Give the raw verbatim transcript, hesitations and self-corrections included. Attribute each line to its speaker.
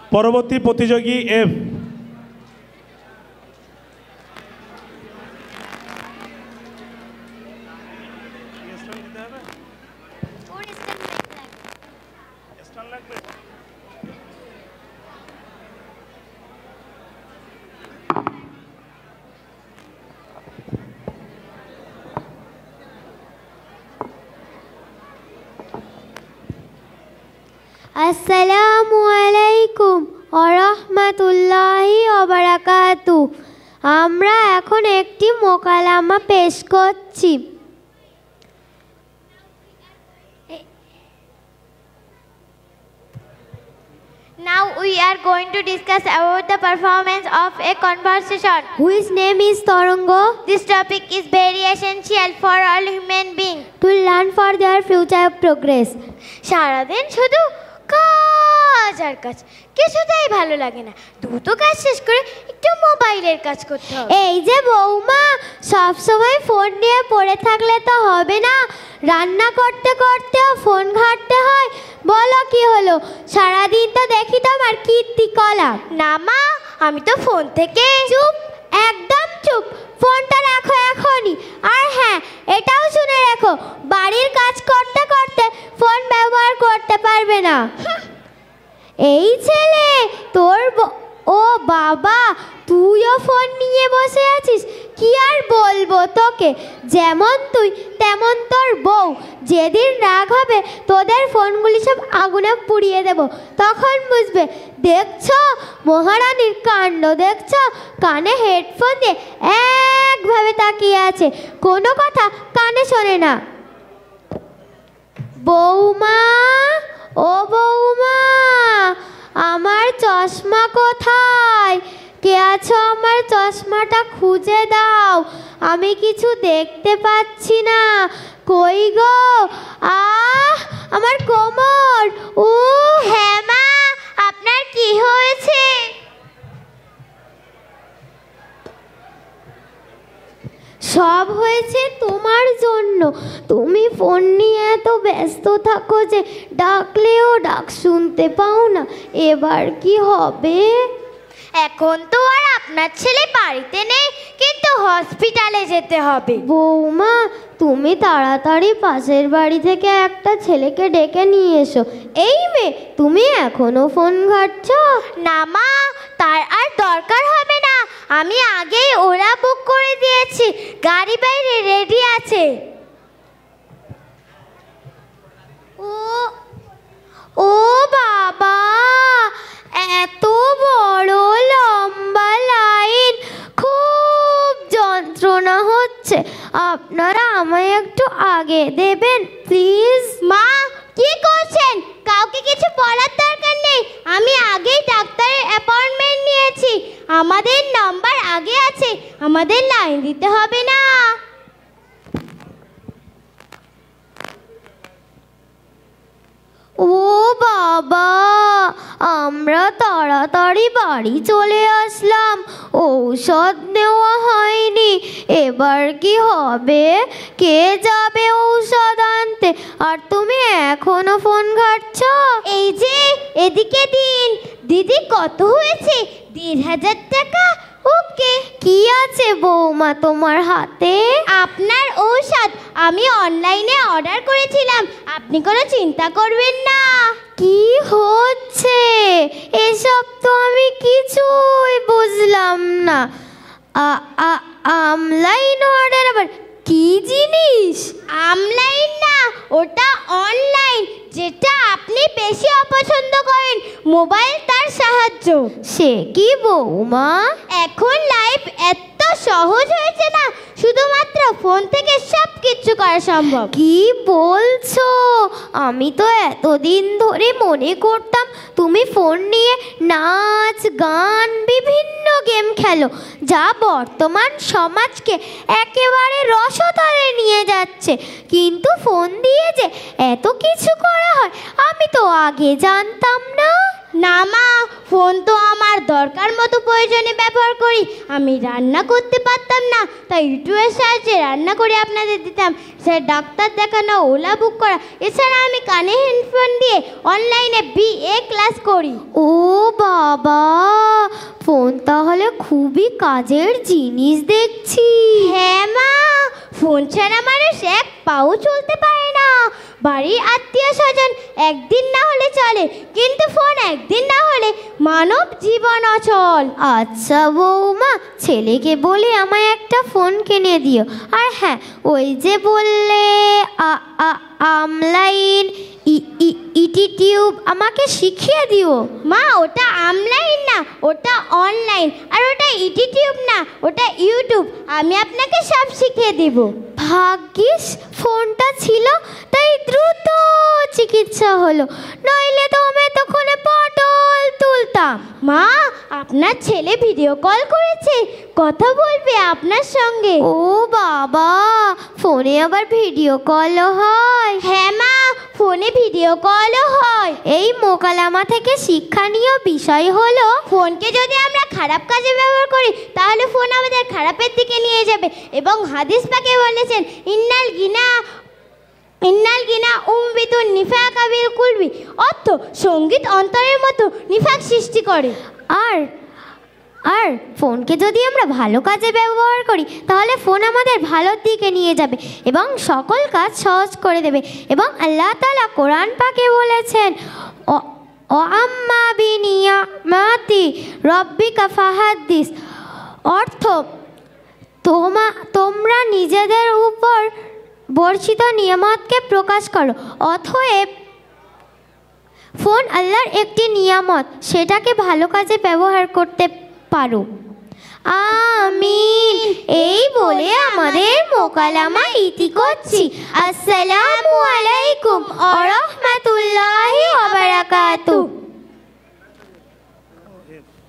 Speaker 1: পরবর্তী প্রতিযোগী এফ।
Speaker 2: আসসালামু আলাইকুম ওয়া রাহমাতুল্লাহি ওয়া বারাকাতুহু। আমরা এখন একটি মোকালামা পেশ করছি।
Speaker 3: Now we are going to discuss about the performance of a conversation.
Speaker 2: Whose name is Torongo?
Speaker 3: This topic is very essential for all human beings
Speaker 2: to learn for their future progress.
Speaker 3: সারাদিন শুধু কাজ আর কাজ, কিছুতেই ভালো লাগে না। দ্রুত কাজ শেষ করে একটু মোবাইলের কাজ করতে হবে।
Speaker 2: এই যে বৌমা, সব সময় ফোন নিয়ে পড়ে থাকলে তো হবে না। রান্না করতে করতেও ফোন ঘাঁটতে হয়। বলো কি হলো? সারাদিন তো দেখি তোমার কীর্তিকলাপ।
Speaker 3: না মা, আমি তো ফোন থেকে।
Speaker 2: চুপ, একদম চুপ। ফোনটা রাখো এখনই। আর হ্যাঁ, এটাও শুনে রাখো, বাড়ির কাজ করতে করতে ফোন ব্যবহার করতে পারবে না। এই ছেলে তোর, ও বাবা, তুইও ফোন নিয়ে বসে আছিস। কি আর বলবো তোকে, যেমন তুই তেমন তোর বউ। যেদিন রাগ হবে তোদের ফোনগুলি সব আগুনে পুড়িয়ে দেব, তখন বুঝবে। দেখছো মহারানীর কাণ্ড, দেখছো? কানে হেডফোন দিয়ে একভাবে তাকিয়ে আছে, কোনো কথা কানে শোনে না। বৌমা, ও বৌমা, আমার চশমা কোথায়? কে আছো? আমার চশমাটা খুঁজে দাও, আমি কিছু দেখতে পাচ্ছি না। কই গো? আহ, আমার কোমর। ও
Speaker 3: হ্যাঁ মা, আপনার কি হয়েছে?
Speaker 2: সব হয়েছে তোমার জন্য। তুমি ফোন নিয়ে এত ব্যস্ত থাকো যে ডাকলেও ডাক শুনতে পাও না। এবার কি হবে?
Speaker 3: এখন তো আর আপনার ছেলে বাড়িতে নেই, কিন্তু হসপিটালে যেতে হবে।
Speaker 2: বৌমা, তুমি তাড়াতাড়ি পাশের বাড়ি থেকে একটা ছেলেকে ডেকে নিয়ে এসো। এই মেয়ে, তুমি এখনো ফোন ঘাঁটছো?
Speaker 3: না মা, তার আর দরকার হবে না। আমি আগেই ওরা বুক করে দিয়েছি, গাড়ি বাইরে রেডি আছে।
Speaker 2: ও ও বাবা, এত বড় লম্বা লাইন, খুব যন্ত্রণা হচ্ছে। আপনারা আমায় একটু আগে দেবেন প্লিজ।
Speaker 3: মা, কি করছেন? কাউকে কিছু বলার দরকার নেই। আমি আগেই ডাক্তারের অ্যাপয়েন্টমেন্ট নিয়েছি, আমাদের নাম্বার আগে আছে, আমাদের লাইন দিতে হবে না।
Speaker 2: ও বাবা, আমরা তাড়াতাড়ি বাড়ি চলে আসলাম, ঔষধ নেওয়া হয়নি। এবার কি হবে? কে যাবে ঔষধ আনতে? আর তুমি এখনো ফোন ঘাঁটছো?
Speaker 3: এই যে এদিকে দিন। দিদি, কত হয়েছে? দেড় হাজার টাকা। ওকে।
Speaker 2: কি আছে বৌমা তোমার হাতে?
Speaker 3: আপনার ঔষধ আমি অনলাইনে অর্ডার করেছিলাম, আপনি কোনো চিন্তা করবেন না।
Speaker 2: কি হচ্ছে এসব? তো আমি কিছুই বুঝলাম না। অনলাইন অর্ডার আবার কি জিনিস?
Speaker 3: অনলাইন না, ওটা অনলাইন। যেটা আপনি বেশি অপছন্দ করেন, মোবাইল তার সাহায্য।
Speaker 2: সে কি বৌমা?
Speaker 3: এখন লাইফ এত সহজ হয়েছে না, শুধুমাত্র ফোন থেকে সব কিছু করা সম্ভব।
Speaker 2: কি বলছো? আমি তো এতদিন ধরে মনে করতাম তুমি ফোন নিয়ে নাচ গান বিভিন্ন গেম খেলো, যা বর্তমান সমাজকে একেবারে রসতলে নিয়ে যাচ্ছে। কিন্তু ফোন দিয়ে যে এত কিছু করা হয় আমি তো আগে জানতাম না।
Speaker 3: না মা, ফোন তো আমার দরকার মতো প্রয়োজনে ব্যবহার করি। আমি রান্না করতে পারতাম না, তাই ইউটিউবের সাহায্যে রান্না করে আপনাদের দিতাম। সে ডাক্তার দেখানো, ওলা বুক করা, এছাড়া আমি কানে হেডফোন দিয়ে অনলাইনে বিএ ক্লাস করি।
Speaker 2: ও বাবা, ফোন তাহলে খুবই কাজের জিনিস দেখছি।
Speaker 3: হ্যাঁ মা, ফোন ছাড়া মানুষ এক পাও চলতে পারে না। বাড়ির আত্মীয় স্বজন একদিন না হলে চলে, কিন্তু ফোন একদিন না হলে মানব জীবন অচল।
Speaker 2: আচ্ছা বৌমা, ছেলেকে বলে আমায় একটা ফোন কিনে দিও। আর হ্যাঁ, ওই যে বললে আ- আ- আমলাইন ইটি টিউব আমাকে শিখিয়ে দিও।
Speaker 3: মা, ওটা অনলাইন না, ওটা অনলাইন। আর ওটা ইউটিউব না, ওটা ইউটিউব। আমি আপনাকে সব শিখিয়ে দিব।
Speaker 2: ভাগ্যিস ফোনটা ছিল, তাই দ্রুত চিকিৎসা হলো, নইলে তো আমি তখন পটল তুলতাম।
Speaker 3: মা, আপনার ছেলে ভিডিও কল করেছে, কথা বলবে আপনার সঙ্গে।
Speaker 2: ও বাবা, ফোনে আবার ভিডিও কলও হয়?
Speaker 3: হ্যাঁ মা, ফোনে ভিডিও কলও হয়।
Speaker 2: এই মোকালামা থেকে শিক্ষণীয় বিষয় হলো,
Speaker 3: ফোনকে যদি আমরা খারাপ কাজে ব্যবহার করি তাহলে ফোন আমাদের খারাপের দিকে নিয়ে যাবে। এবং হাদিস পাকে বলেছেন, ইন্নাল গিনা ইন্নাল গিনা উমবিতুন নিফাকা বিল কুলবি, অর্থ সঙ্গীত অন্তরের মতো নিফাক সৃষ্টি করে।
Speaker 2: আর আর ফোনকে যদি আমরা ভালো কাজে ব্যবহার করি তাহলে ফোন আমাদের ভালোর দিকে নিয়ে যাবে এবং সকল কাজ সহজ করে দেবে। এবং আল্লাহ তাআলা কোরআন পাকে বলেছেন, ও আম্মা বিনিয়ামাতি রব্বিকা ফাহাদ্দিস, অর্থ তোমা তোমরা নিজেদের উপর বর্ষিত নিয়ামতকে প্রকাশ করো। অতএব ফোন আল্লাহর একটি নিয়ামত, সেটাকে ভালো কাজে ব্যবহার করতে পারো। আমিন। এই বলে আমাদের মোকালামা ইতি করছি। আসসালামু আলাইকুম ওয়া রাহমাতুল্লাহি ওয়া বারাকাতুহু।